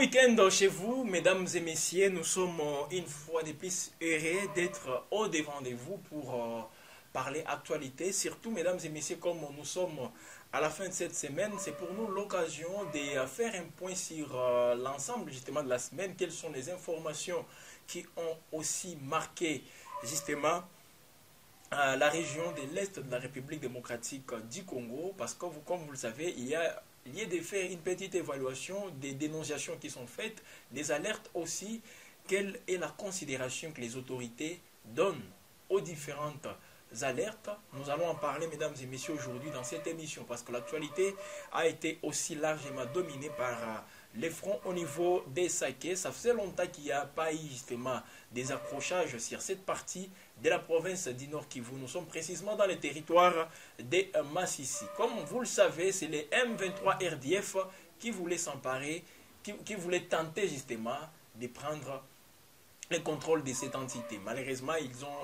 week-end chez vous, mesdames et messieurs. Nous sommes une fois de plus heureux d'être au devant de vous pour parler actualité. Surtout, mesdames et messieurs, comme nous sommes à la fin de cette semaine, c'est pour nous l'occasion de faire un point sur l'ensemble justement de la semaine. Quelles sont les informations qui ont aussi marqué justement la région de l'Est de la République démocratique du Congo, parce que comme vous le savez, il y a de faire une petite évaluation des dénonciations qui sont faites, des alertes aussi, quelle est la considération que les autorités donnent aux différentes alertes. Nous allons en parler, mesdames et messieurs, aujourd'hui dans cette émission, parce que l'actualité a été aussi largement dominée par les fronts au niveau des Saké. Ça faisait longtemps qu'il n'y a pas eu justement des accrochages sur cette partie de la province du Nord Kivu. Nous sommes précisément dans le territoire de Massissi. Comme vous le savez, c'est les M23 RDF qui voulaient s'emparer, qui voulaient tenter justement de prendre le contrôle de cette entité. Malheureusement,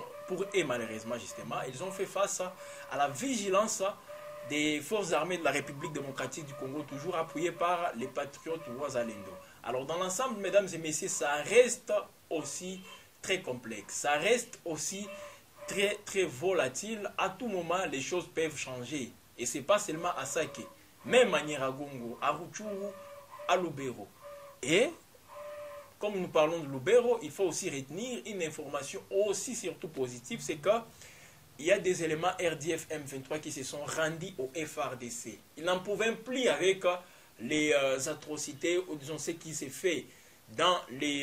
ils ont fait face à la vigilance des forces armées de la République démocratique du Congo, toujours appuyées par les patriotes Ouazalendo. Alors dans l'ensemble, mesdames et messieurs, ça reste aussi très complexe. Ça reste aussi très volatile. À tout moment, les choses peuvent changer. Et ce n'est pas seulement à Saké, même à Nyiragongo, à Rutshuru, à Lubero. Et comme nous parlons de Lubero, il faut aussi retenir une information aussi surtout positive, c'est que il y a des éléments RDF M23 qui se sont rendus au FRDC. Ils n'en pouvaient plus avec les atrocités, ou disons ce qui s'est fait dans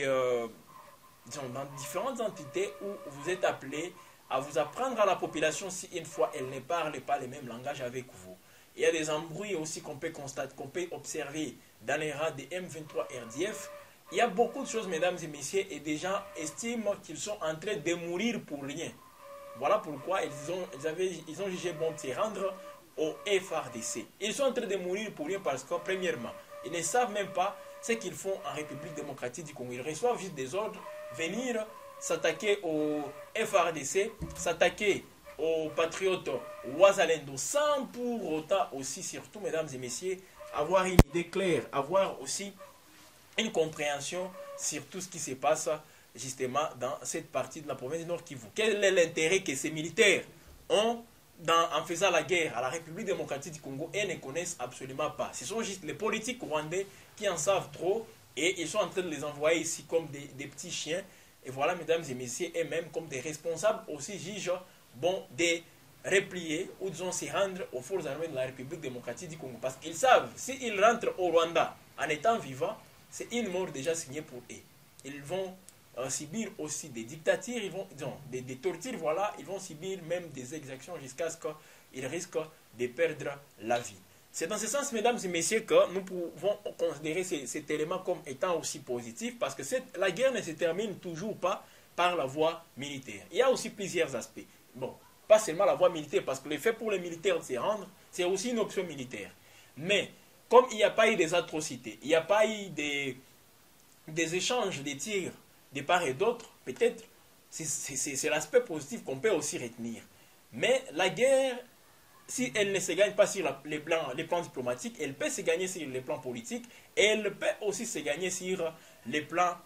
dans différentes entités où vous êtes appelés à vous apprendre à la population si une fois elle ne parle pas le même langage avec vous. Il y a des embrouilles aussi qu'on peut constater, qu'on peut observer dans les rangs des M23 RDF. Il y a beaucoup de choses, mesdames et messieurs, et des gens estiment qu'ils sont en train de mourir pour rien. Voilà pourquoi ils ont jugé bon de se rendre au FRDC. Ils sont en train de mourir pour rien parce que, premièrement, ils ne savent même pas ce qu'ils font en République démocratique du Congo. Ils reçoivent juste des ordres, venir s'attaquer au FRDC, s'attaquer aux patriotes Ouazalendo, sans pour autant aussi, surtout, mesdames et messieurs, avoir une idée claire, avoir aussi une compréhension sur tout ce qui se passe justement dans cette partie de la province du Nord Kivu. Quel est l'intérêt que ces militaires ont en faisant la guerre à la République démocratique du Congo et ne connaissent absolument pas. Ce sont juste les politiques rwandais qui en savent trop et ils sont en train de les envoyer ici comme des petits chiens. Et voilà, mesdames et messieurs, et même comme des responsables aussi jugent bon de replier ou disons se rendre aux forces armées de la République démocratique du Congo. Parce qu'ils savent, s'ils rentrent au Rwanda en étant vivants, c'est une mort déjà signée pour eux. Ils vont subir aussi des dictatures, des tortures, voilà, ils vont subir même des exactions jusqu'à ce qu'ils risquent de perdre la vie. C'est dans ce sens, mesdames et messieurs, que nous pouvons considérer cet élément comme étant aussi positif, parce que la guerre ne se termine toujours pas par la voie militaire. Il y a aussi plusieurs aspects. Bon, pas seulement la voie militaire, parce que le fait pour les militaires de se rendre, c'est aussi une option militaire. Mais comme il n'y a pas eu des atrocités, il n'y a pas eu des échanges de tirs de part et d'autre, peut-être c'est l'aspect positif qu'on peut aussi retenir. Mais la guerre, si elle ne se gagne pas sur les plans diplomatiques, elle peut se gagner sur les plans politiques et elle peut aussi se gagner sur les plans,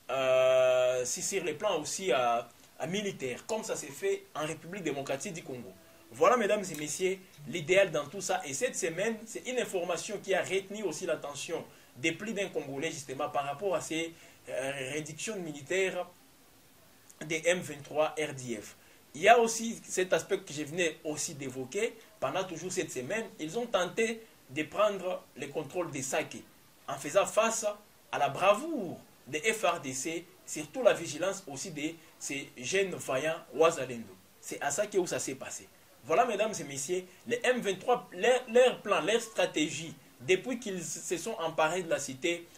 aussi militaires, comme ça s'est fait en République démocratique du Congo. Voilà, mesdames et messieurs, l'idéal dans tout ça. Et cette semaine, c'est une information qui a retenu aussi l'attention des plus d'un Congolais, justement, par rapport à ces réductions militaires des M23 RDF. Il y a aussi cet aspect que je venais aussi d'évoquer. Pendant toujours cette semaine, ils ont tenté de prendre le contrôle des Saké en faisant face à la bravoure des FRDC, surtout la vigilance aussi de ces jeunes vaillants Ouazalendo. C'est à ça que ça s'est passé. Voilà, mesdames et messieurs, les M23, leur plan, leur stratégie, depuis qu'ils se sont emparés de la cité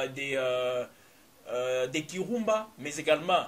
des Kirumba, mais également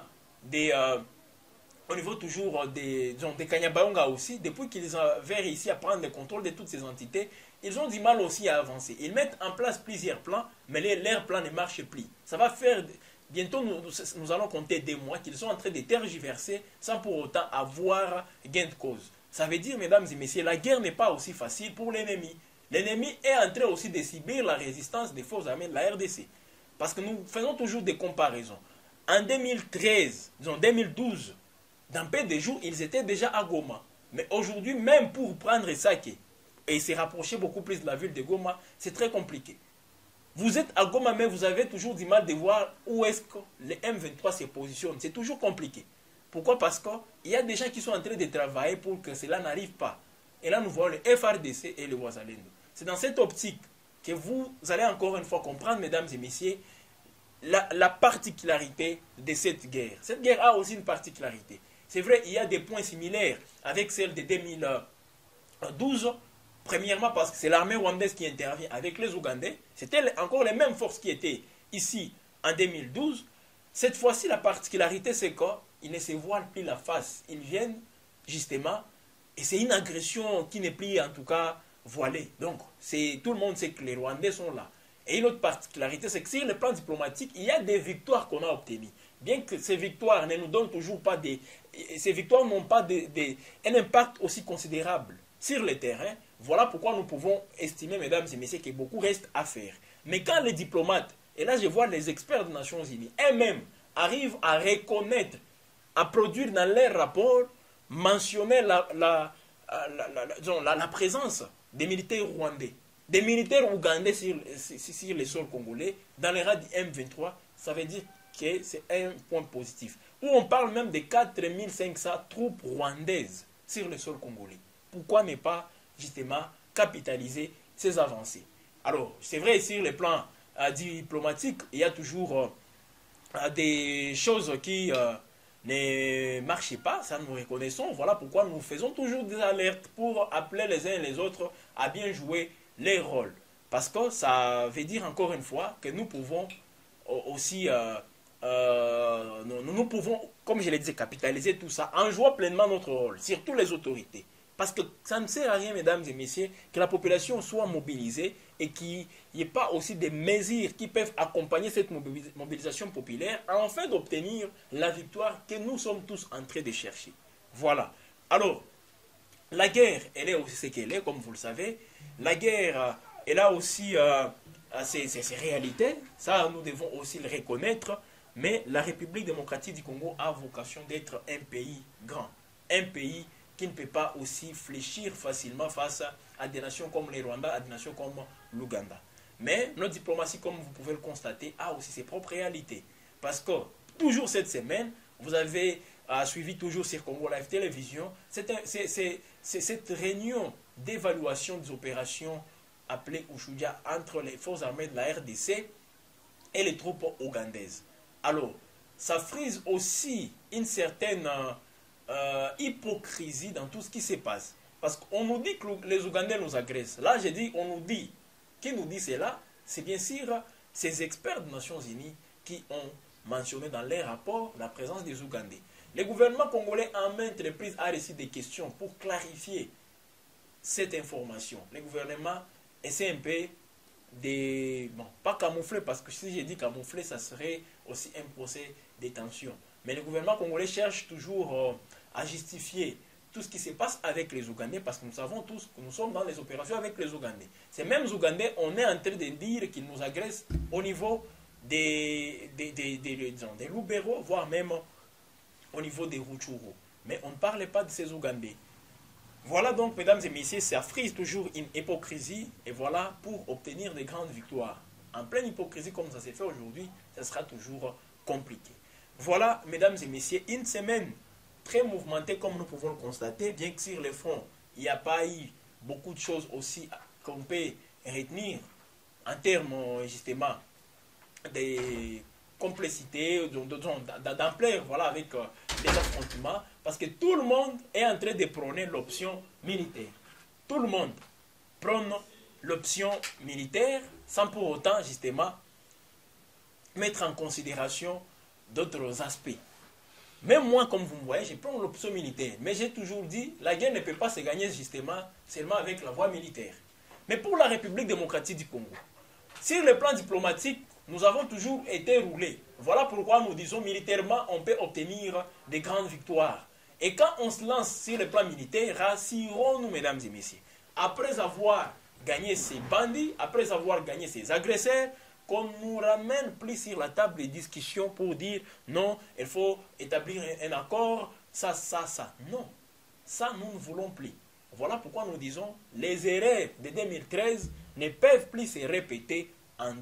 au niveau toujours des Kanyabayonga aussi, depuis qu'ils avaient réussi à prendre le contrôle de toutes ces entités, ils ont du mal aussi à avancer. Ils mettent en place plusieurs plans, mais leurs plans ne marchent plus. Ça va faire... Bientôt, nous allons compter des mois qu'ils sont en train de tergiverser sans pour autant avoir gain de cause. Ça veut dire, mesdames et messieurs, la guerre n'est pas aussi facile pour l'ennemi. L'ennemi est en train aussi de subir la résistance des forces armées de la RDC. Parce que nous faisons toujours des comparaisons. En 2013, disons 2012, dans peu de jours, ils étaient déjà à Goma. Mais aujourd'hui, même pour prendre Sake et se rapprocher beaucoup plus de la ville de Goma, c'est très compliqué. Vous êtes à Goma, mais vous avez toujours du mal de voir où est-ce que les M23 se positionnent. C'est toujours compliqué. Pourquoi? Parce qu'il y a des gens qui sont en train de travailler pour que cela n'arrive pas. Et là, nous voyons le FRDC et le Ouazalendo. C'est dans cette optique que vous allez encore une fois comprendre, mesdames et messieurs, la particularité de cette guerre. Cette guerre a aussi une particularité. C'est vrai, il y a des points similaires avec celle de 2012. Premièrement, parce que c'est l'armée rwandaise qui intervient avec les Ougandais. C'était encore les mêmes forces qui étaient ici en 2012. Cette fois-ci, la particularité, c'est qu'ils ne se voilent plus la face. Ils viennent, justement, et c'est une agression qui n'est plus, en tout cas, voilée. Donc, tout le monde sait que les Rwandais sont là. Et une autre particularité, c'est que sur le plan diplomatique, il y a des victoires qu'on a obtenues. Bien que ces victoires ne nous donnent toujours pas des... Ces victoires n'ont pas un impact aussi considérable sur le terrain. Voilà pourquoi nous pouvons estimer, mesdames et messieurs, que beaucoup reste à faire. Mais quand les diplomates, et là je vois les experts des Nations Unies, eux-mêmes arrivent à reconnaître, à produire dans leurs rapports, mentionner la présence des militaires rwandais, des militaires ougandais sur les sols congolais, dans les rangs du M23, ça veut dire que c'est un point positif. Où on parle même de 4500 troupes rwandaises sur le sol congolais. Pourquoi ne pas justement capitaliser ces avancées? Alors, c'est vrai, sur le plan diplomatique, il y a toujours des choses qui ne marchent pas, ça nous reconnaissons. Voilà pourquoi nous faisons toujours des alertes pour appeler les uns et les autres à bien jouer les rôles. Parce que ça veut dire encore une fois que nous pouvons aussi, nous pouvons, comme je l'ai dit, capitaliser tout ça en jouant pleinement notre rôle, surtout les autorités. Parce que ça ne sert à rien, mesdames et messieurs, que la population soit mobilisée et qu'il n'y ait pas aussi des mesures qui peuvent accompagner cette mobilisation populaire afin d'obtenir la victoire que nous sommes tous en train de chercher. Voilà. Alors, la guerre, elle est aussi ce qu'elle est, comme vous le savez. La guerre, elle a aussi ses réalités. Ça, nous devons aussi le reconnaître. Mais la République démocratique du Congo a vocation d'être un pays grand. Un pays qui ne peut pas aussi fléchir facilement face à des nations comme les Rwandais, à des nations comme l'Ouganda. Mais notre diplomatie, comme vous pouvez le constater, a aussi ses propres réalités. Parce que, toujours cette semaine, vous avez suivi toujours sur Congo Live Télévision, cette réunion d'évaluation des opérations appelée Ushuja entre les forces armées de la RDC et les troupes ougandaises. Alors, ça frise aussi une certaine hypocrisie dans tout ce qui se passe. Parce qu'on nous dit que les Ougandais nous agressent. Là, j'ai dit, on nous dit. Qui nous dit cela? C'est bien sûr ces experts des Nations Unies qui ont mentionné dans leurs rapports la présence des Ougandais. Le gouvernement congolais en maintes reprises a reçu des questions pour clarifier cette information. Le gouvernement essaie un peu de... Bon, pas camoufler, parce que si j'ai dit camoufler, ça serait aussi un procès de tension. Mais le gouvernement congolais cherche toujours à justifier tout ce qui se passe avec les Ougandais, parce que nous savons tous que nous sommes dans les opérations avec les Ougandais. Ces mêmes Ougandais, on est en train de dire qu'ils nous agressent au niveau des Lubero, voire même au niveau des Rutshuru. Mais on ne parle pas de ces Ougandais. Voilà donc, mesdames et messieurs, ça frise toujours une hypocrisie, et voilà, pour obtenir de grandes victoires. En pleine hypocrisie, comme ça s'est fait aujourd'hui, ça sera toujours compliqué. Voilà, mesdames et messieurs, une semaine très mouvementée, comme nous pouvons le constater, bien que sur le front, il n'y a pas eu beaucoup de choses aussi qu'on peut retenir en termes, justement, de complexité, d'ampleur, voilà, avec les affrontements, parce que tout le monde est en train de prôner l'option militaire. Tout le monde prône l'option militaire sans pour autant, justement, mettre en considération d'autres aspects. Même moi, comme vous me voyez, je prends l'option militaire. Mais j'ai toujours dit, la guerre ne peut pas se gagner justement seulement avec la voie militaire. Mais pour la République démocratique du Congo, sur le plan diplomatique, nous avons toujours été roulés. Voilà pourquoi nous disons militairement, on peut obtenir des grandes victoires. Et quand on se lance sur le plan militaire, rassurons-nous, mesdames et messieurs, après avoir gagné ces bandits, après avoir gagné ces agresseurs, qu'on nous ramène plus sur la table de discussion pour dire non, il faut établir un accord, ça. Non, ça nous ne voulons plus. Voilà pourquoi nous disons les erreurs de 2013 ne peuvent plus se répéter en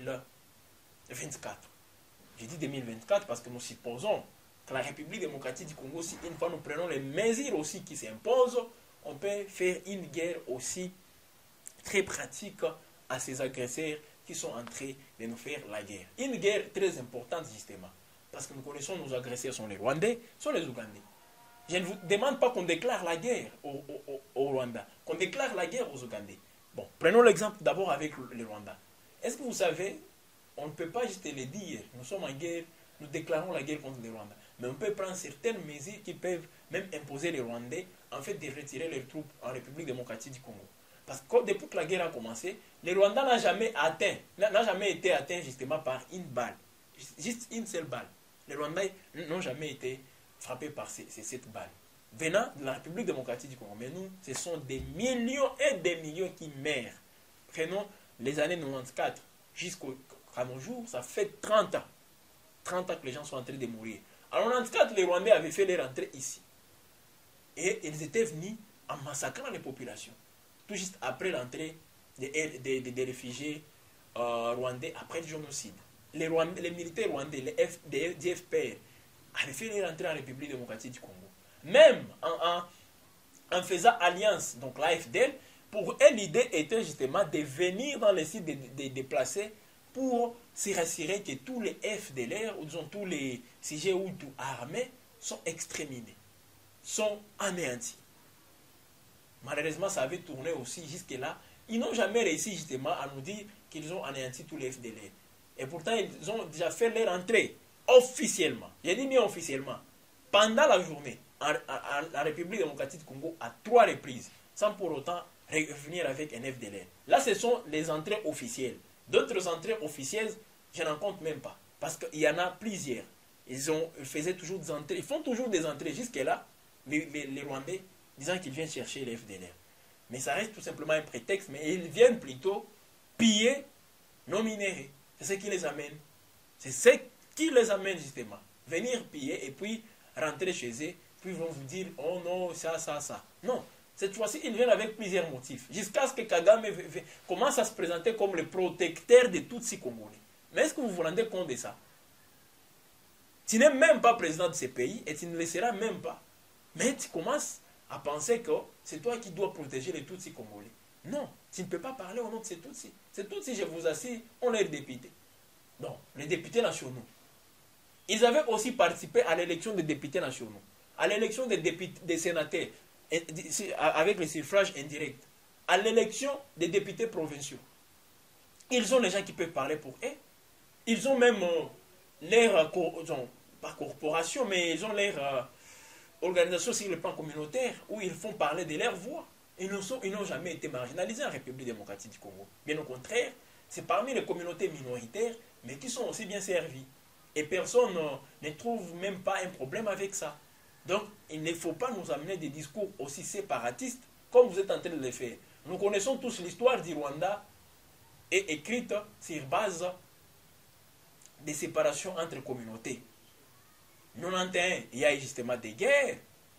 2024. Je dis 2024 parce que nous supposons que la République démocratique du Congo, si une fois nous prenons les mesures aussi qui s'imposent, on peut faire une guerre aussi très pratique à ces agresseurs qui sont en train de nous faire la guerre. Une guerre très importante justement, parce que nous connaissons nos agresseurs sont les Rwandais, sont les Ougandais. Je ne vous demande pas qu'on déclare la guerre au Rwanda, qu'on déclare la guerre aux Ougandais. Bon, prenons l'exemple d'abord avec le Rwanda. Est-ce que vous savez, on ne peut pas juste le dire, nous sommes en guerre, nous déclarons la guerre contre le Rwanda. Mais on peut prendre certaines mesures qui peuvent même imposer les Rwandais en fait de retirer leurs troupes en République démocratique du Congo. Parce que depuis que la guerre a commencé, le Rwanda n'a jamais été atteint justement par une balle. Juste une seule balle. Les Rwandais n'ont jamais été frappés par cette balle. Venant de la République démocratique du Congo. Mais nous, ce sont des millions et des millions qui meurent. Prenons les années 94 jusqu'à nos jours, ça fait 30 ans. 30 ans que les gens sont en train de mourir. En 94, les Rwandais avaient fait leur entrée ici. Et ils étaient venus en massacrant les populations. Tout juste après l'entrée des réfugiés rwandais après le génocide. Les militaires rwandais, les FPR, avaient fait leur entrée en République démocratique du Congo. Même en faisant alliance, donc l'AFDL, pour eux, l'idée était justement de venir dans les sites des déplacés pour se rassurer que tous les FDLR, ou disons tous les CGU armés, sont exterminés, sont anéantis. Malheureusement, ça avait tourné aussi jusque-là. Ils n'ont jamais réussi justement à nous dire qu'ils ont anéanti tous les FDLR. Et pourtant, ils ont déjà fait leur entrée officiellement. J'ai dit bien officiellement. Pendant la journée, en République démocratique du Congo, à 3 reprises, sans pour autant revenir avec un FDLR. Là, ce sont les entrées officielles. D'autres entrées officielles, je n'en compte même pas. Parce qu'il y en a plusieurs. Ils faisaient toujours des entrées. Ils font toujours des entrées. Jusque-là, les Rwandais, disant qu'ils viennent chercher les FDLR. Mais ça reste tout simplement un prétexte. Mais ils viennent plutôt piller nos minéraux. C'est ce qui les amène. C'est ce qui les amène justement. Venir piller et puis rentrer chez eux. Puis ils vont vous dire, oh non, ça. Non. Cette fois-ci, ils viennent avec plusieurs motifs. Jusqu'à ce que Kagame commence à se présenter comme le protecteur de tous ces Congolais. Mais est-ce que vous vous rendez compte de ça? Tu n'es même pas président de ce pays et tu ne le seras même pas. Mais tu commences à penser que c'est toi qui dois protéger les Tutsis congolais. Non, tu ne peux pas parler au nom de ces Tutsis. Ces Tutsis, je vous assure, on est députés. Donc, les députés nationaux. Ils avaient aussi participé à l'élection des députés nationaux, à l'élection des sénateurs, avec le suffrage indirect, à l'élection des députés provinciaux. Ils ont les gens qui peuvent parler pour eux. Ils ont même pas corporation, mais ils ont leur organisation sur le plan communautaire où ils font parler de leur voix. Ils n'ont jamais été marginalisés en République démocratique du Congo. Bien au contraire, c'est parmi les communautés minoritaires, mais qui sont aussi bien servies. Et personne ne trouve même pas un problème avec ça. Donc, il ne faut pas nous amener des discours aussi séparatistes comme vous êtes en train de le faire. Nous connaissons tous l'histoire du Rwanda est écrite sur base des séparations entre communautés. En 1991, il y a eu justement des guerres.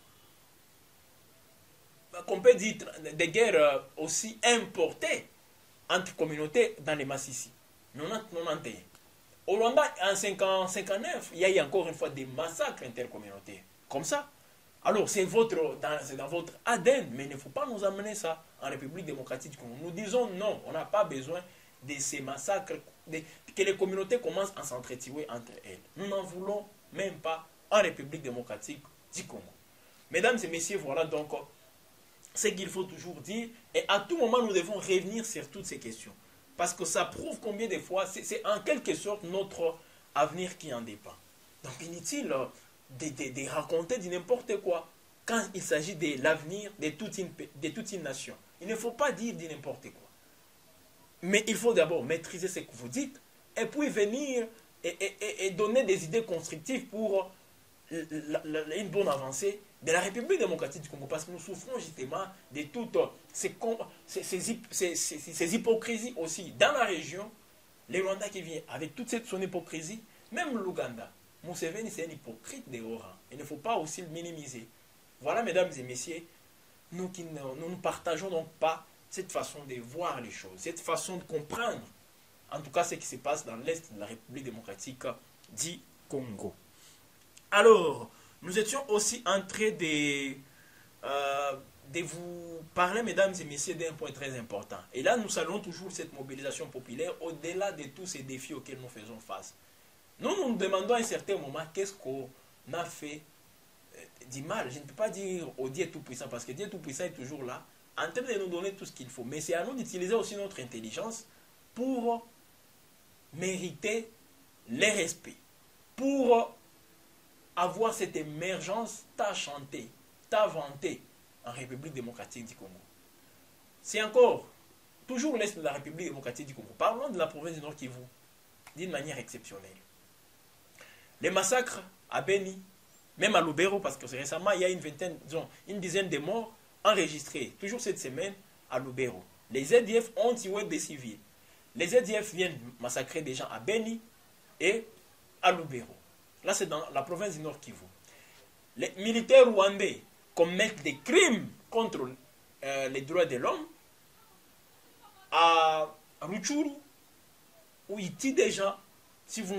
Qu'on peut dire des guerres aussi importées entre communautés dans les Massissi. 1991. Au Rwanda, en 1959, il y a eu encore une fois des massacres intercommunautaires. Comme ça. Alors, c'est dans votre ADN, mais il ne faut pas nous amener ça en République démocratique du Congo. Nous disons non, on n'a pas besoin de ces massacres, que les communautés commencent à s'entretuer entre elles. Nous n'en voulons même pas en République démocratique du Congo. Mesdames et messieurs, voilà donc ce qu'il faut toujours dire. Et à tout moment, nous devons revenir sur toutes ces questions. Parce que ça prouve combien de fois, c'est en quelque sorte notre avenir qui en dépend. Donc inutile de raconter du n'importe quoi quand il s'agit de l'avenir de toute une nation. Il ne faut pas dire du n'importe quoi. Mais il faut d'abord maîtriser ce que vous dites et puis venir et donner des idées constructives pour une bonne avancée de la République démocratique du Congo. Parce que nous souffrons justement de toutes ces hypocrisies aussi dans la région Les Rwandais qui viennent avec toute son hypocrisie, même l'Ouganda. Museveni, c'est un hypocrite de haut rang. Il ne faut pas aussi le minimiser. Voilà, mesdames et messieurs, nous ne partageons donc pas cette façon de voir les choses, cette façon de comprendre, en tout cas, ce qui se passe dans l'Est de la République démocratique du Congo. Alors, nous étions aussi en train de vous parler, mesdames et messieurs, d'un point très important. Et là, nous saluons toujours cette mobilisation populaire au-delà de tous ces défis auxquels nous faisons face. Nous nous demandons à un certain moment qu'est-ce qu'on a fait du mal. Je ne peux pas dire au Dieu Tout-Puissant, parce que Dieu Tout-Puissant est toujours là, en train de nous donner tout ce qu'il faut. Mais c'est à nous d'utiliser aussi notre intelligence pour mériter les respects, pour avoir cette émergence ta chantée, ta vantée en République démocratique du Congo. C'est encore toujours l'Est de la République démocratique du Congo. Parlons de la province du Nord Kivu d'une manière exceptionnelle. Les massacres à Beni, même à Lubero, parce que récemment, il y a une dizaine de morts enregistrés, toujours cette semaine, à Lubero. Les ZDF ont tué des civils. Les ZDF viennent massacrer des gens à Beni et à Lubero. Là, c'est dans la province du Nord Kivu. Les militaires rwandais commettent des crimes contre les droits de l'homme à Rutshuru, où ils tuent des gens. Si vous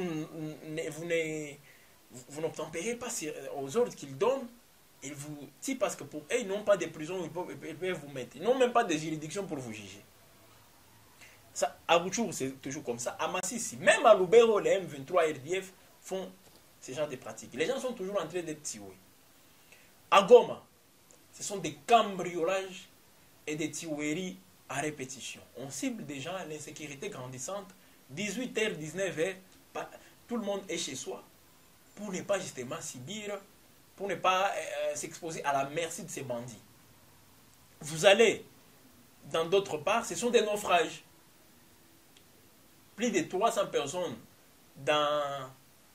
n'obtempérez pas aux ordres qu'ils donnent, ils vous tuent parce que pour eux, ils n'ont pas de prison, ils peuvent vous mettre. Ils n'ont même pas de juridiction pour vous juger. Ça, à Rutshuru, c'est toujours comme ça. À Masisi, même à Lubero, les M23 et RDF font ce genre de pratiques. Les gens sont toujours en train d'être tués. À Goma, ce sont des cambriolages et des tueries à répétition. On cible des gens à l'insécurité grandissante. 18h, 19h, tout le monde est chez soi pour ne pas justement subir, pour ne pas s'exposer à la merci de ces bandits. Vous allez dans d'autres parts, ce sont des naufrages. Plus de 300 personnes dans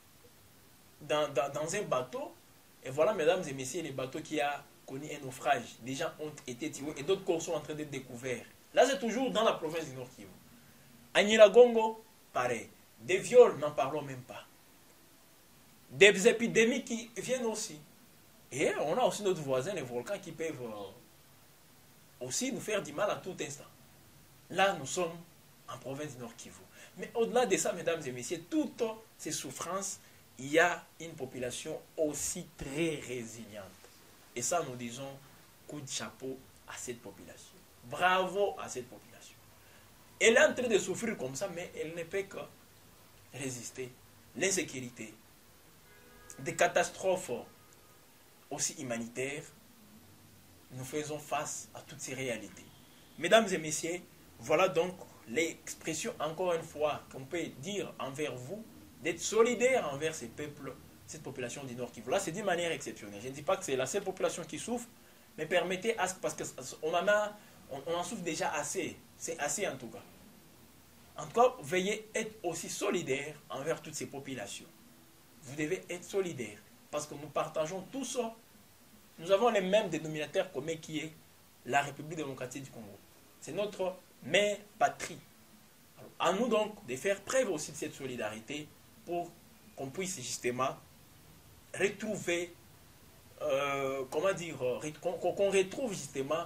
un bateau. Et voilà, mesdames et messieurs, les bateaux qui a connu un naufrage. Des gens ont été tués et d'autres corps sont en train d'être découverts. Là, c'est toujours dans la province du Nord Kivu. À Nyiragongo, pareil. Des viols, n'en parlons même pas. Des épidémies qui viennent aussi. Et on a aussi notre voisin, les volcans, qui peuvent aussi nous faire du mal à tout instant. Là, nous sommes en province du Nord Kivu. Mais au-delà de ça, mesdames et messieurs, toutes ces souffrances, il y a une population aussi très résiliente. Et ça, nous disons coup de chapeau à cette population. Bravo à cette population. Elle est en train de souffrir comme ça, mais elle ne peut que résister. L'insécurité, des catastrophes aussi humanitaires, nous faisons face à toutes ces réalités. Mesdames et messieurs, voilà donc l'expression, encore une fois, qu'on peut dire envers vous, d'être solidaire envers ces peuples, cette population du Nord Kivu. Là, c'est d'une manière exceptionnelle. Je ne dis pas que c'est la seule population qui souffre, mais permettez, parce qu'on en souffre déjà assez. C'est assez en tout cas. En tout cas, veuillez être aussi solidaire envers toutes ces populations. Vous devez être solidaire, parce que nous partageons tout ça. Nous avons les mêmes dénominateurs communs qui est la République démocratique du Congo. C'est notre mère patrie. Alors, à nous donc de faire preuve aussi de cette solidarité pour qu'on puisse justement retrouver, qu'on retrouve justement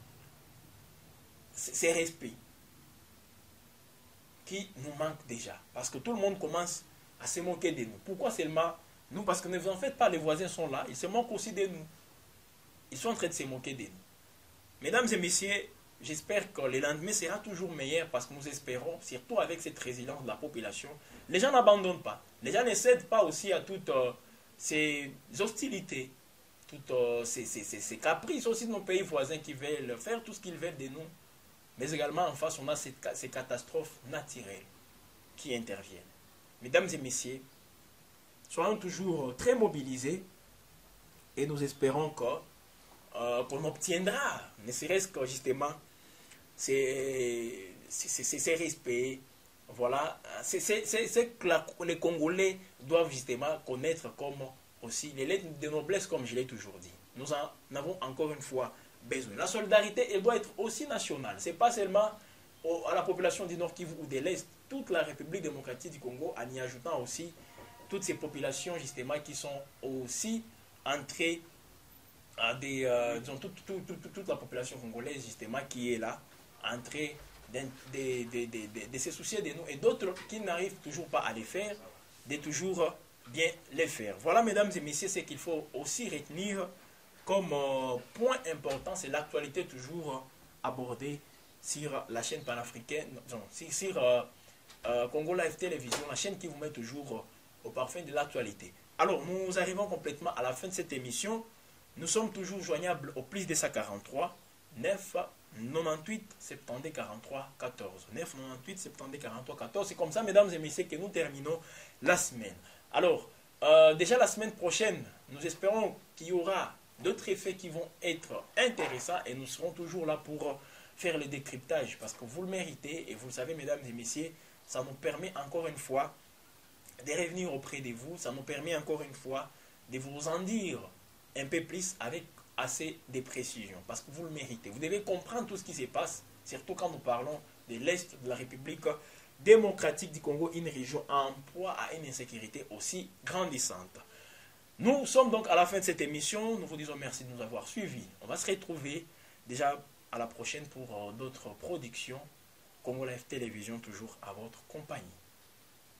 ces respects qui nous manquent déjà. Parce que tout le monde commence à se moquer de nous. Pourquoi seulement nous? Parce que ne vous en faites pas, les voisins sont là, ils se moquent aussi de nous. Ils sont en train de se moquer de nous. Mesdames et messieurs, j'espère que le lendemain sera toujours meilleur parce que nous espérons, surtout avec cette résilience de la population, les gens n'abandonnent pas. Les gens ne cèdent pas aussi à toutes ces hostilités, toutes ces caprices aussi de nos pays voisins qui veulent faire tout ce qu'ils veulent de nous. Mais également en face, on a ces catastrophes naturelles qui interviennent. Mesdames et messieurs, soyons toujours très mobilisés et nous espérons qu'on obtiendra, ne serait-ce que justement, ces respects. Voilà, c'est que les Congolais doivent justement connaître comme aussi les lettres de noblesse, comme je l'ai toujours dit. Nous en avons encore une fois besoin. La solidarité, elle doit être aussi nationale. Ce n'est pas seulement à la population du Nord Kivu ou de l'Est. toute la République démocratique du Congo, en y ajoutant aussi toutes ces populations justement qui sont aussi entrées à des... disons, toute la population congolaise justement qui est là, entrée de se soucier de nous, et d'autres qui n'arrivent toujours pas à les faire, de toujours bien les faire. Voilà, mesdames et messieurs, ce qu'il faut aussi retenir comme point important, c'est l'actualité toujours abordée sur la chaîne panafricaine, sur Congo Live Télévision, la chaîne qui vous met toujours au parfum de l'actualité. Alors, nous arrivons complètement à la fin de cette émission. Nous sommes toujours joignables au plus de 143 9 98 70 43 14. 9 98 70 43 14. C'est comme ça, mesdames et messieurs, que nous terminons la semaine. Alors, déjà la semaine prochaine, nous espérons qu'il y aura d'autres effets qui vont être intéressants et nous serons toujours là pour faire le décryptage parce que vous le méritez et vous le savez, mesdames et messieurs, ça nous permet encore une fois de revenir auprès de vous, ça nous permet encore une fois de vous en dire un peu plus avec assez de précision parce que vous le méritez. Vous devez comprendre tout ce qui se passe, surtout quand nous parlons de l'Est de la République démocratique du Congo, une région en proie à une insécurité aussi grandissante. Nous sommes donc à la fin de cette émission. Nous vous disons merci de nous avoir suivis. On va se retrouver déjà à la prochaine pour d'autres productions. Congo Live Télévision, toujours à votre compagnie.